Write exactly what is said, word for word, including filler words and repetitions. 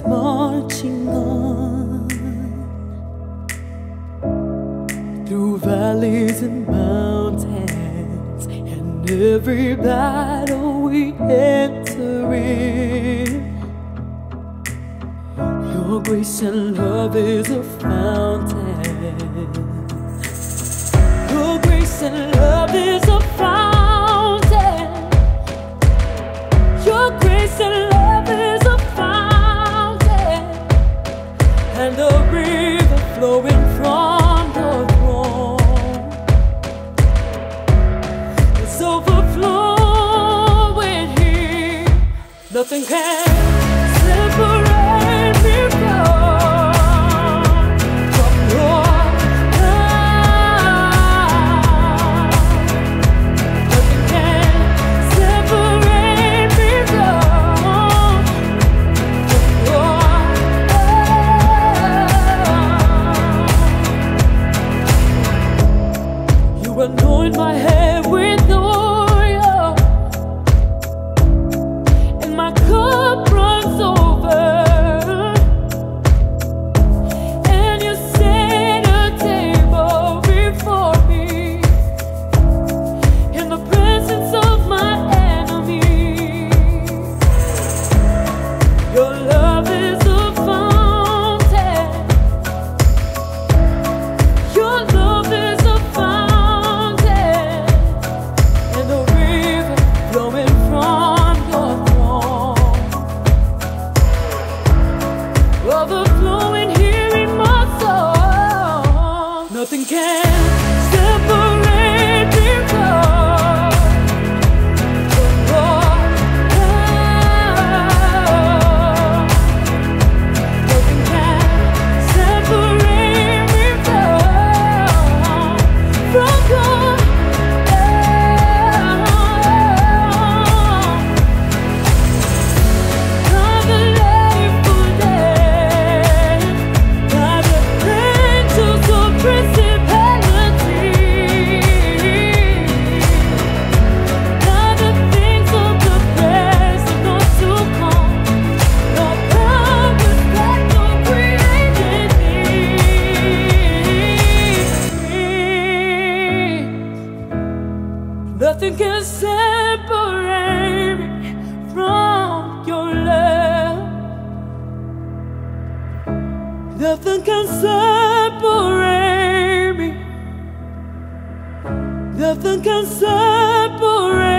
always marching on through valleys and mountains, and every battle we enter in. Your grace and love is a fountain. Your grace and love is a fountain. Your grace and love is a fountain, and the river flowing from your throne is overflowing here. Nothing can separate me from anoint my head with oil, and my cup runs over. And you set a table before me in the presence of my enemies. Your love is a fountain. Your love is a fountain. Overflowing here in my soul. Nothing can separate me from your love. Nothing can separate me from from your nothing can separate me from your love. Nothing can separate me. Nothing can separate